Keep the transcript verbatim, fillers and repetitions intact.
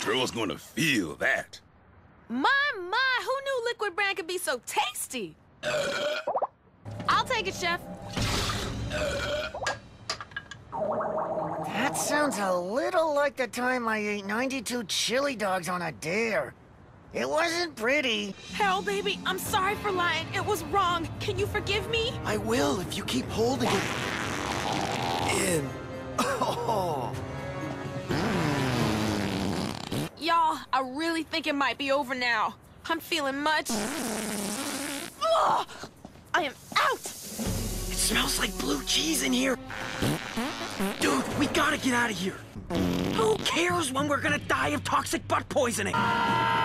Girl's gonna feel that. My, my, who knew liquid brand could be so tasty? I'll take it, Chef. That sounds a little like the time I ate ninety-two chili dogs on a dare. It wasn't pretty. Hell, baby, I'm sorry for lying. It was wrong. Can you forgive me? I will if you keep holding it in. Oh. Y'all, I really think it might be over now. I'm feeling much... Ugh! I am out! It smells like blue cheese in here. Dude, we gotta get out of here. Who cares when we're gonna die of toxic butt poisoning?